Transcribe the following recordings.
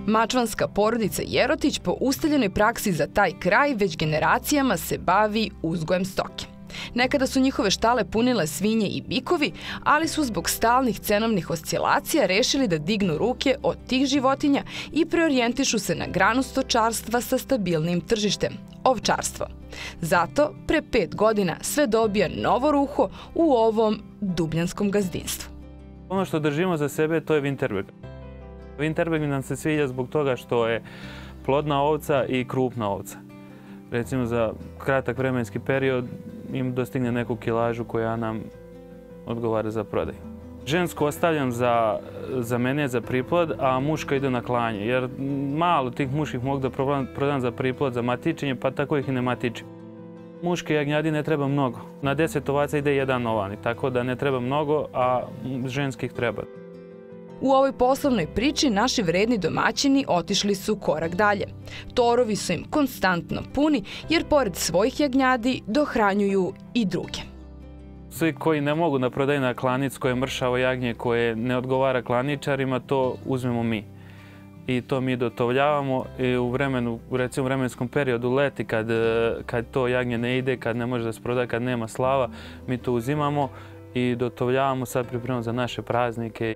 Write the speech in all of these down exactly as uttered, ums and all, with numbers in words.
Mačvanska porodica Jerotić po ustaljenoj praksi za taj kraj već generacijama se bavi uzgojem stoke. Nekada su njihove štale punile svinje i bikovi, ali su zbog stalnih cenovnih oscilacija rešili da dignu ruke od tih životinja i preorijentišu se na granu stočarstva sa stabilnim tržištem – ovčarstvo. Zato, pre pet godina, sve dobija novo ruho u ovom dubljanskom gazdinstvu. Ono što držimo za sebe to je Winterberg. Winterberg nam se sviđa zbog toga što je plodna ovca i krupna ovca. Recimo za kratak vremenski period im dostigne neku kilažu koja nam odgovara za prodaj. Žensku ostavljam za, za mene, za priplod, a muška ide na klanje. Jer malo tih muških mogu da prodam za priplod, za matičenje, pa tako ih i ne matičim. Muške jagnjadi ne treba mnogo. Na deset ovaca ide jedan ovani, tako da ne treba mnogo, a ženskih treba. U ovoj poslovnoj priči naši vredni domaćini otišli su korak dalje. Torovi su im konstantno puni jer pored svojih jagnjadi dohranjuju i druge. Svi koji ne mogu da prodaju na klanic, koje mršavo jagnje, koje ne odgovara klaničarima, to uzmemo mi. I to mi dotovljavamo i u vremenu, recimo u vremenskom periodu leti kad, kad to jagnje ne ide, kad ne može da se prodaje, kad nema slava, mi to uzimamo i dotovljavamo, sad pripremamo za naše praznike.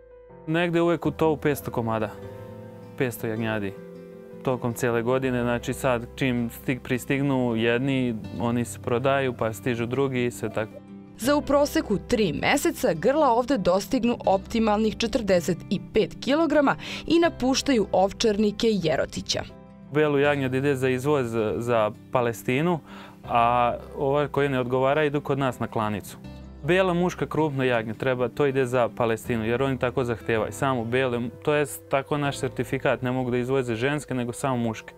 Negde uvek u tovu petsto komada, petsto jagnjadi, tokom cele godine. Znači sad čim stig, pristignu jedni, oni se prodaju, pa stižu drugi i sve tako. Za u proseku tri meseca grla ovde dostignu optimalnih četrdeset pet kilograma i napuštaju ovčarnike Jerotića. Belu jagnjad ide za izvoz za Palestinu, a ova koji ne odgovara idu kod nas na klanicu. Bela muška krupna jagnja treba, to ide za Palestinu jer oni tako zahtevaju. Samo bele, to je tako naš sertifikat, ne mogu da izvoze ženske nego samo muške.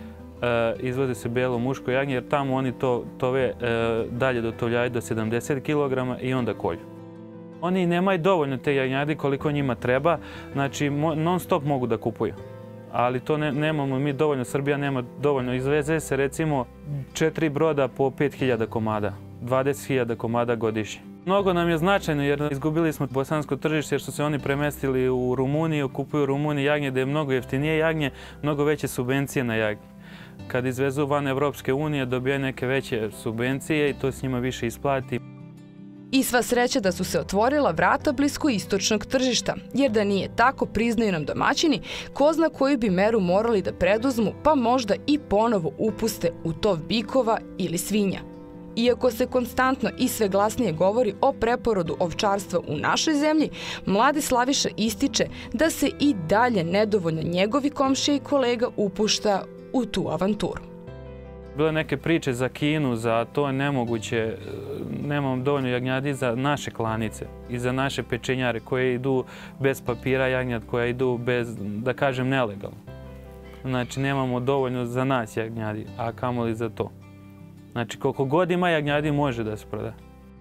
E, izvoze se belo muško jagnje jer tamo oni to tove e, dalje dotovljaju do sedamdeset kilograma i onda kolju. Oni nemaju dovoljno te jagnjadi koliko njima treba, znači non stop mogu da kupuju. Ali to ne, nemamo mi dovoljno, Srbija nema dovoljno. Izveze se recimo četiri broda po pet hiljada komada, dvadeset hiljada komada godišnje. Mnogo nam je značajno jer izgubili smo bosansko tržište jer su se oni premestili u Rumuniju, kupuju u Rumuniji jagnje da je mnogo jeftinije jagnje, mnogo veće subvencije na jagnje. Kad izvezu van Evropske unije dobijaju neke veće subvencije i to s njima više isplati. I sva sreća da su se otvorila vrata bliskoistočnog tržišta, jer da nije tako, priznaju nam domaćini, ko zna koju bi meru morali da preduzmu, pa možda i ponovo upuste u tov bikova ili svinja. Iako se konstantno i sve glasnije govori o preporodu ovčarstva u našoj zemlji, mladi Slaviša ističe da se i dalje nedovoljno njegovi komšije i kolega upušta u tu avanturu. Bile neke priče za Kinu, za to je nemoguće, nemam dovoljno jagnjadi za naše klanice i za naše pečenjare koje idu bez papira jagnjad, koje idu bez, da kažem, nelegalno. Znači nemamo dovoljno za nas jagnjadi, a kamoli za to. Znači koliko god ima jagnjadi može da se proda.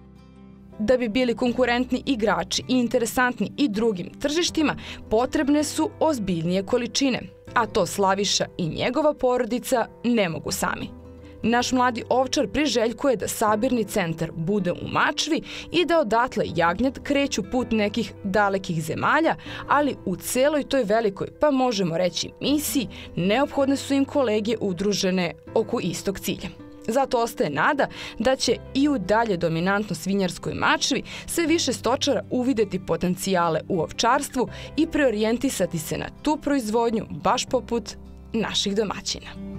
Da bi bili konkurentni igrači i interesantni i drugim tržištima, potrebne su ozbiljnije količine, a to Slaviša i njegova porodica ne mogu sami. Naš mladi ovčar priželjkuje da sabirni centar bude u Mačvi i da odatle jagnjad kreću put nekih dalekih zemalja, ali u celoj toj velikoj, pa možemo reći misiji, neophodne su im kolege udružene oko istog cilja. Zato ostaje nada da će i u dalje dominantno svinjarskoj Mačvi sve više stočara uvideti potencijale u ovčarstvu i preorijentisati se na tu proizvodnju baš poput naših domaćina.